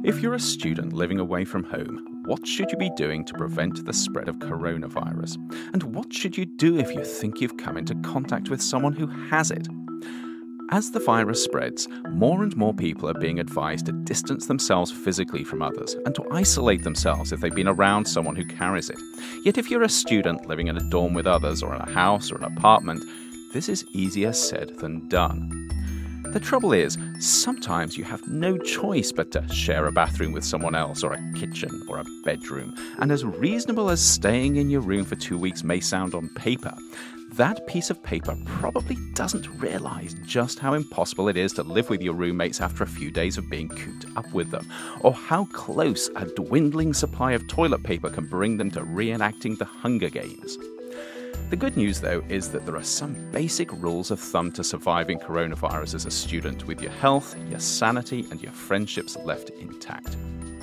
If you're a student living away from home, what should you be doing to prevent the spread of coronavirus? And what should you do if you think you've come into contact with someone who has it? As the virus spreads, more and more people are being advised to distance themselves physically from others and to isolate themselves if they've been around someone who carries it. Yet if you're a student living in a dorm with others, or in a house or an apartment, this is easier said than done. The trouble is, sometimes you have no choice but to share a bathroom with someone else, or a kitchen, or a bedroom. And as reasonable as staying in your room for 2 weeks may sound on paper, that piece of paper probably doesn't realise just how impossible it is to live with your roommates after a few days of being cooped up with them, or how close a dwindling supply of toilet paper can bring them to reenacting the Hunger Games. The good news, though, is that there are some basic rules of thumb to surviving coronavirus as a student, with your health, your sanity, and your friendships left intact.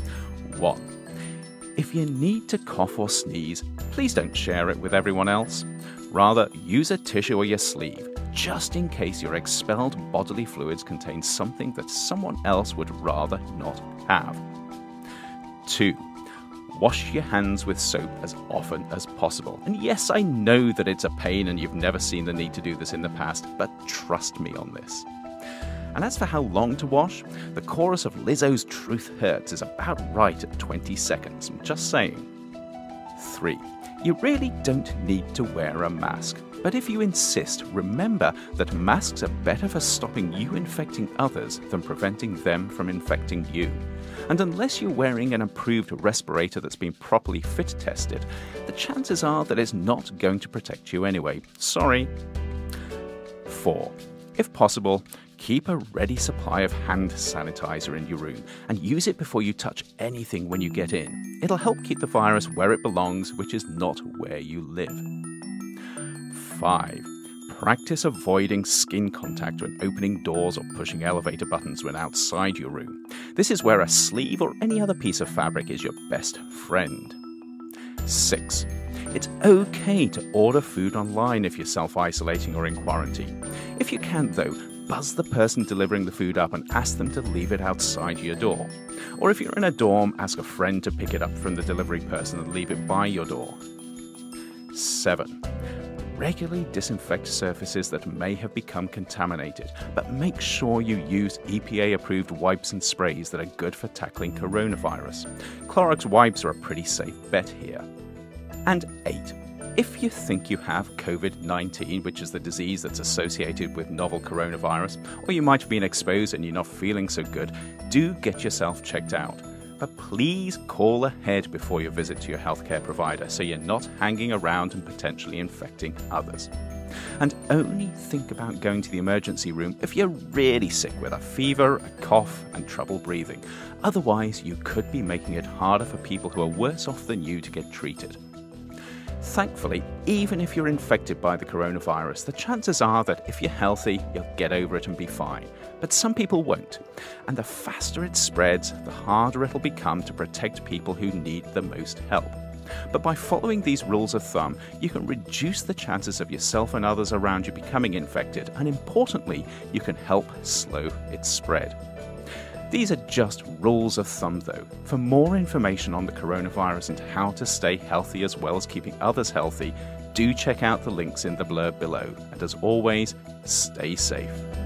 1. If you need to cough or sneeze, please don't share it with everyone else. Rather, use a tissue or your sleeve, just in case your expelled bodily fluids contain something that someone else would rather not have. 2. Wash your hands with soap as often as possible. And yes, I know that it's a pain and you've never seen the need to do this in the past, but trust me on this. And as for how long to wash, the chorus of Lizzo's Truth Hurts is about right at 20 seconds. I'm just saying. 3. You really don't need to wear a mask. But if you insist, remember that masks are better for stopping you infecting others than preventing them from infecting you. And unless you're wearing an approved respirator that's been properly fit tested, the chances are that it's not going to protect you anyway. Sorry. 4. If possible, keep a ready supply of hand sanitizer in your room and use it before you touch anything when you get in. It'll help keep the virus where it belongs, which is not where you live. 5. Practice avoiding skin contact when opening doors or pushing elevator buttons when outside your room. This is where a sleeve or any other piece of fabric is your best friend. 6. It's okay to order food online if you're self-isolating or in quarantine. If you can't, though, buzz the person delivering the food up and ask them to leave it outside your door. Or if you're in a dorm, ask a friend to pick it up from the delivery person and leave it by your door. 7. Regularly disinfect surfaces that may have become contaminated, but make sure you use EPA-approved wipes and sprays that are good for tackling coronavirus. Clorox wipes are a pretty safe bet here. And 8. If you think you have COVID-19, which is the disease that's associated with novel coronavirus, or you might have been exposed and you're not feeling so good, do get yourself checked out. But please call ahead before your visit to your healthcare provider so you're not hanging around and potentially infecting others. And only think about going to the emergency room if you're really sick with a fever, a cough, and trouble breathing. Otherwise, you could be making it harder for people who are worse off than you to get treated. Thankfully, even if you're infected by the coronavirus, the chances are that if you're healthy, you'll get over it and be fine. But some people won't. And the faster it spreads, the harder it'll become to protect people who need the most help. But by following these rules of thumb, you can reduce the chances of yourself and others around you becoming infected, and importantly, you can help slow its spread. These are just rules of thumb, though. For more information on the coronavirus and how to stay healthy as well as keeping others healthy, do check out the links in the blurb below. And as always, stay safe.